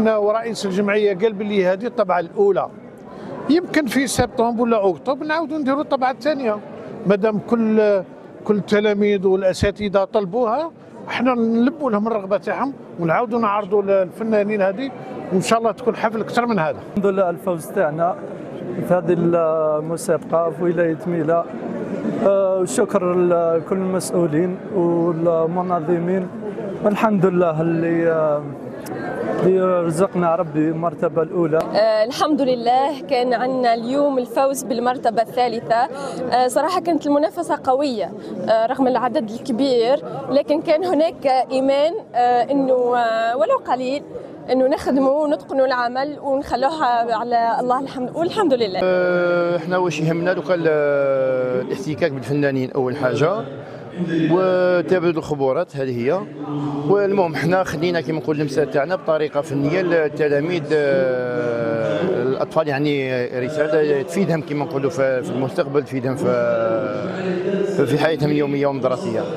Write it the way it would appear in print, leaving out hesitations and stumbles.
ورئيس الجمعيه قال بلي هذه الطبعه الاولى، يمكن في سبتمبر ولا اكتوبر نعاودوا نديروا الطبعه الثانيه، مادام كل التلاميذ والاساتذه طلبوها، احنا نلبوا لهم الرغبه تاعهم ونعاودوا نعرضوا للفنانين هذه، وان شاء الله تكون حفل اكثر من هذا. الحمد لله الفوز تاعنا في هذه المسابقه في ولايه ميلا، وشكر لكل المسؤولين والمنظمين، والحمد لله اللي رزقنا ربي المرتبة الأولى. الحمد لله كان عندنا اليوم الفوز بالمرتبة الثالثة. صراحة كانت المنافسة قوية رغم العدد الكبير، لكن كان هناك إيمان أنه ولو قليل أنه نخدموا ونتقنوا العمل ونخلوها على الله الحمد والحمد لله. احنا واش يهمنا دوكا الاحتكاك بالفنانين أول حاجة، وتبادل الخبرات هذه هي. والمهم حنا خلينا كما نقول اللمسه تاعنا بطريقه فنيه للتلاميذ الاطفال، يعني رساله تفيدهم كما نقولوا في المستقبل، تفيدهم في حياتهم اليوميه والمدرسيه.